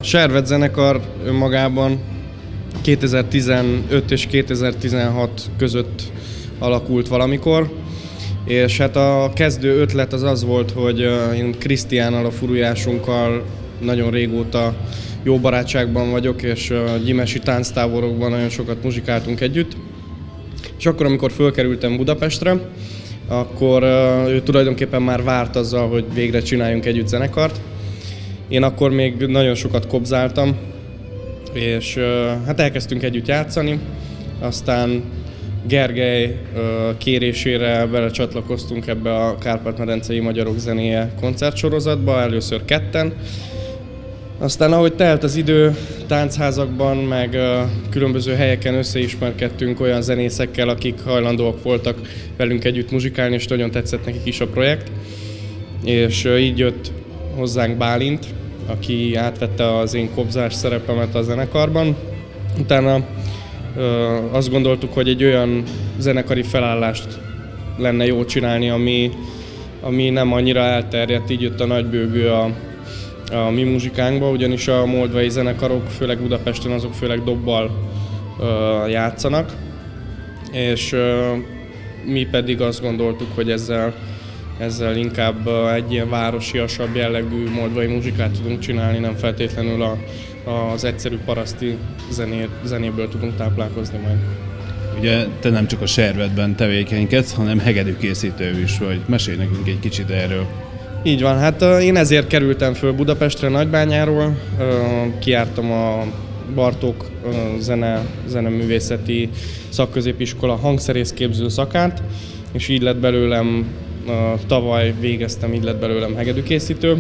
Servet zenekar önmagában 2015 és 2016 között alakult valamikor, és hát a kezdő ötlet az volt, hogy én Krisztiánnal, a furujásunkkal nagyon régóta jó barátságban vagyok, és gyimesi tánctáborokban nagyon sokat muzsikáltunk együtt. És akkor, amikor fölkerültem Budapestre, akkor ő tulajdonképpen már várt azzal, hogy végre csináljunk együtt zenekart. Én akkor még nagyon sokat kobzáltam, és hát elkezdtünk együtt játszani, aztán Gergely kérésére belecsatlakoztunk ebbe a Kárpát-medencei Magyarok Zenéje koncertsorozatba, először ketten. Aztán ahogy telt az idő, táncházakban, meg különböző helyeken összeismerkedtünk olyan zenészekkel, akik hajlandóak voltak velünk együtt muzsikálni, és nagyon tetszett nekik is a projekt. És így jött hozzánk Bálint, aki átvette az én kobzás szerepemet a zenekarban. Utána azt gondoltuk, hogy egy olyan zenekari felállást lenne jó csinálni, ami nem annyira elterjedt, így jött a nagybőgő a mi muzsikánkba, ugyanis a moldvai zenekarok, főleg Budapesten, azok főleg dobbal játszanak, és mi pedig azt gondoltuk, hogy ezzel inkább egy ilyen városiasabb jellegű moldvai muzsikát tudunk csinálni, nem feltétlenül az egyszerű paraszti zenéből tudunk táplálkozni majd. Ugye te nem csak a Servetben tevékenykedsz, hanem hegedűkészítő is vagy. Mesélj nekünk egy kicsit erről. Így van, hát én ezért kerültem föl Budapestre Nagybányáról, kijártam a Bartók zeneművészeti szakközépiskola hangszerészképző szakát, és így lett belőlem, tavaly végeztem, így lett belőlem hegedűkészítő.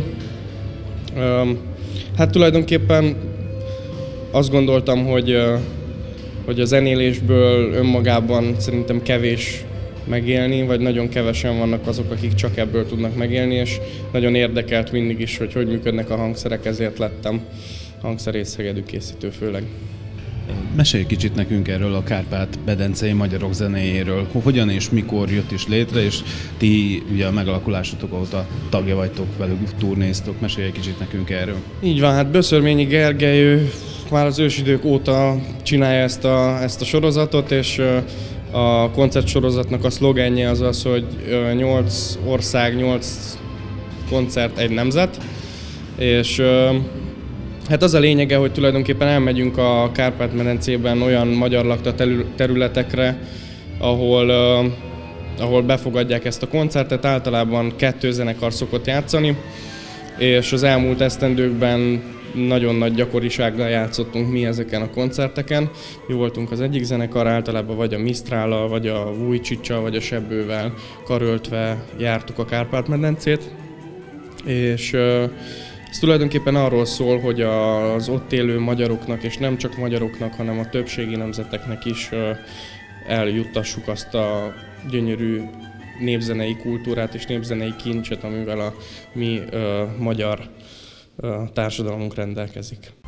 Hát tulajdonképpen azt gondoltam, hogy a zenélésből önmagában szerintem kevés megélni, vagy nagyon kevesen vannak azok, akik csak ebből tudnak megélni, és nagyon érdekelt mindig is, hogy működnek a hangszerek, ezért lettem hangszerész hegedűkészítő főleg. Mesélj kicsit nekünk erről a Kárpát-medencei Magyarok Zenéjéről. Hogyan és mikor jött is létre, és ti ugye a megalakulásotok óta tagja vagytok, velük turnéztok. Mesélj egy kicsit nekünk erről. Így van, hát Böszörményi Gergely már az ősidők óta csinálja ezt a sorozatot, és a koncertsorozatnak a szlogenje az, hogy 8 ország, 8 koncert, egy nemzet, és hát az a lényege, hogy tulajdonképpen elmegyünk a Kárpát-medencében olyan magyar lakta területekre, ahol befogadják ezt a koncertet, általában 2 zenekar szokott játszani, és az elmúlt esztendőkben nagyon nagy gyakorisággal játszottunk mi ezeken a koncerteken. Mi voltunk az egyik zenekar, általában vagy a Mistrállal, vagy a Vujcsicsal, vagy a Sebbővel karöltve jártuk a Kárpát-medencét. És ez tulajdonképpen arról szól, hogy az ott élő magyaroknak, és nem csak magyaroknak, hanem a többségi nemzeteknek is eljuttassuk azt a gyönyörű népzenei kultúrát és népzenei kincset, amivel a mi magyar társadalmunk rendelkezik.